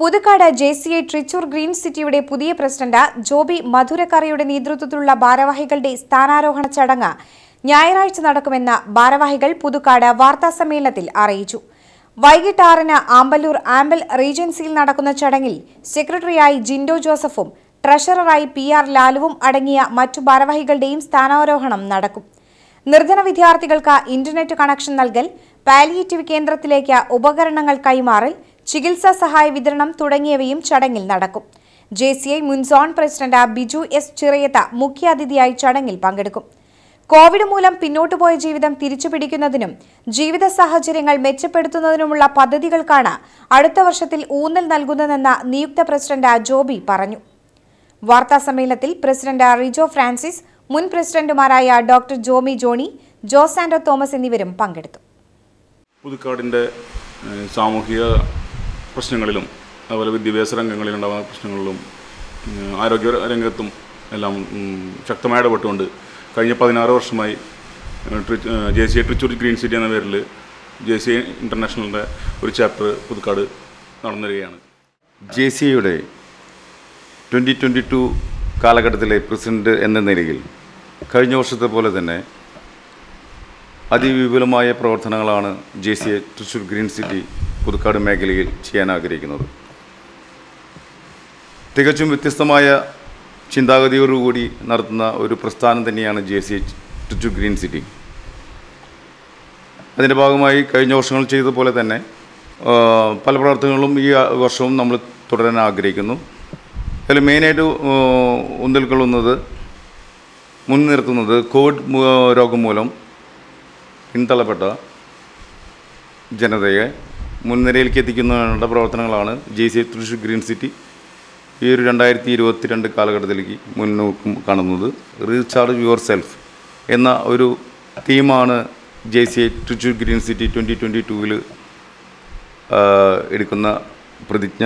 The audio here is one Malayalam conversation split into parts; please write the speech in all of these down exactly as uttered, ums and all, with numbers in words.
Puthukkad J C I Trichur Green സിറ്റിയുടെ പുതിയ പ്രസിഡന്റ് ജോബി മധുരക്കറിയുടെ നേതൃത്വത്തിലുള്ള ഭാരവാഹികളുടെ സ്ഥാനാരോഹണ ചടങ്ങ് ഞായറാഴ്ച നടക്കുമെന്ന് ഭാരവാഹികൾ പുതുക്കാട് വാർത്താസമ്മേളനത്തിൽ അറിയിച്ചു. വൈകിട്ട് ആറിന് ആമ്പല്ലൂർ ആംബൽ റീജൻസിയിൽ നടക്കുന്ന ചടങ്ങിൽ സെക്രട്ടറിയായി ജിൻഡോ ജോസഫും ട്രഷററായി പി ആർ ലാലുവും അടങ്ങിയ മറ്റു ഭാരവാഹികളുടെയും സ്ഥാനാരോഹണം നടക്കും. നിർധന വിദ്യാർത്ഥികൾക്ക് ഇന്റർനെറ്റ് കണക്ഷൻ നൽകൽ, പാലിയേറ്റീവ് കേന്ദ്രത്തിലേക്ക് ഉപകരണങ്ങൾ കൈമാറൽ, ചികിത്സാ സഹായ വിതരണം തുടങ്ങിയവയും ചടങ്ങിൽ നടക്കും. ജെ സി ഐ മുൻ zone president Biju S Chirayath മുഖ്യാതിഥിയായി ചടങ്ങിൽ പങ്കെടുക്കും. കോവിഡ് മൂലം പിന്നോട്ടുപോയ ജീവിതം തിരിച്ചുപിടിക്കുന്നതിനും ജീവിത സാഹചര്യങ്ങൾ മെച്ചപ്പെടുത്തുന്നതിനുമുള്ള പദ്ധതികൾക്കാണ് അടുത്ത വർഷത്തിൽ ഊന്നൽ നൽകുന്നതെന്ന് നിയുക്ത പ്രസിഡന്റ് ജോബി പറഞ്ഞു. വാർത്താസമ്മേളനത്തിൽ പ്രസിഡന്റ് റിജോ ഫ്രാൻസിസ്, മുൻ പ്രസിഡന്റുമാരായ doctor Jomy Johny, Jose Ando Thomas എന്നിവരും പങ്കെടുത്തു. പുതുക്കാടിൻ്റെ സാമൂഹിക പ്രശ്നങ്ങളിലും അതുപോലെ വിദ്യാഭ്യാസ രംഗങ്ങളിലുണ്ടാകുന്ന പ്രശ്നങ്ങളിലും ആരോഗ്യ രംഗത്തും എല്ലാം ശക്തമായി ഇടപെട്ടുകൊണ്ട് കഴിഞ്ഞ പതിനാറ് വർഷമായി J C I Trichur Green City എന്ന പേരിൽ ജെ സി ഐ ഇൻ്റർനാഷണലിൻ്റെ ഒരു ചാപ്റ്റർ പുതുക്കാട് നടന്നു വരികയാണ്. ജെ സി ഐയുടെ ട്വൻ്റി ട്വൻ്റി ടു കാലഘട്ടത്തിലെ പ്രസിഡന്റ് എന്ന നിലയിൽ കഴിഞ്ഞ വർഷത്തെ പോലെ തന്നെ അതിവിപുലമായ പ്രവർത്തനങ്ങളാണ് J C I Trichur Green City Puthukkad മേഖലയിൽ ചെയ്യാൻ ആഗ്രഹിക്കുന്നത്. തികച്ചും വ്യത്യസ്തമായ ചിന്താഗതിയോടുകൂടി നടത്തുന്ന ഒരു പ്രസ്ഥാനം തന്നെയാണ് J C I Trichur Green City. അതിൻ്റെ ഭാഗമായി കഴിഞ്ഞ വർഷങ്ങൾ ചെയ്തതുപോലെ തന്നെ പല പ്രവർത്തനങ്ങളും ഈ വർഷവും നമ്മൾ തുടരാൻ ആഗ്രഹിക്കുന്നു. അതിൽ മെയിനായിട്ട് ഊന്നൽ കൊള്ളുന്നത് മുൻനിർത്തുന്നത് കോവിഡ് രോഗം മൂലം പിന്തള്ളപ്പെട്ട ജനതയെ മുൻനിരയിലേക്ക് എത്തിക്കുന്നതിനുള്ള പ്രവർത്തനങ്ങളാണ് J C I Trichur Green City ഈ ഒരു രണ്ടായിരത്തി ഇരുപത്തി രണ്ട് കാലഘട്ടത്തിലേക്ക് മുന്നോക്കം കാണുന്നത്. റീചാർജ് യുവർ സെൽഫ് എന്ന ഒരു തീമാണ് J C I Trichur Green City twenty twenty ടൂവിൽ എടുക്കുന്ന പ്രതിജ്ഞ.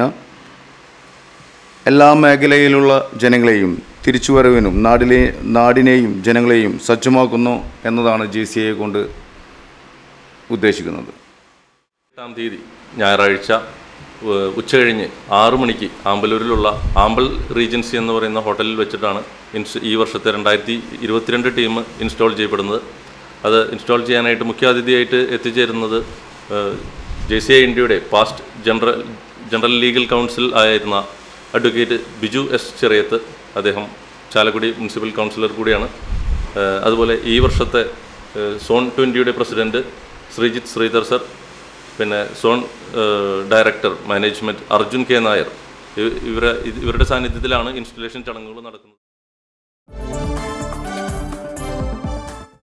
എല്ലാ മേഖലയിലുള്ള ജനങ്ങളെയും തിരിച്ചുവരവിനും നാടിലെ നാടിനെയും ജനങ്ങളെയും സജ്ജമാക്കുന്നു എന്നതാണ് ജെ സി ഐയെ കൊണ്ട് ഉദ്ദേശിക്കുന്നത്. എട്ടാം തീയതി ഞായറാഴ്ച ഉച്ചകഴിഞ്ഞ് ആറു മണിക്ക് ആമ്പലൂരിലുള്ള ആമ്പൽ റീജൻസി എന്ന് പറയുന്ന ഹോട്ടലിൽ വെച്ചിട്ടാണ് ഇൻസ് ഈ വർഷത്തെ രണ്ടായിരത്തി ഇരുപത്തിരണ്ട് ടീം ഇൻസ്റ്റാൾ ചെയ്യപ്പെടുന്നത്. അത് ഇൻസ്റ്റാൾ ചെയ്യാനായിട്ട് മുഖ്യാതിഥിയായിട്ട് എത്തിച്ചേരുന്നത് ജെ സി ഐ ഇന്ത്യയുടെ past general general legal council ആയിരുന്ന അഡ്വക്കേറ്റ് ബിജു എസ് ചിറയത്ത്. അദ്ദേഹം ചാലക്കുടി മുനിസിപ്പൽ കൗൺസിലർ കൂടിയാണ്. അതുപോലെ ഈ വർഷത്തെ സോൺ ട്വൻ്റിയുടെ പ്രസിഡൻറ്റ് ശ്രീജിത്ത് ശ്രീധർ സർ, പിന്നെ zone director management Arjun K Nair, ഇവരെ ഇവരുടെ സാന്നിധ്യത്തിലാണ് ഇൻസ്റ്റലേഷൻ ചടങ്ങുകൾ നടക്കുന്നത്.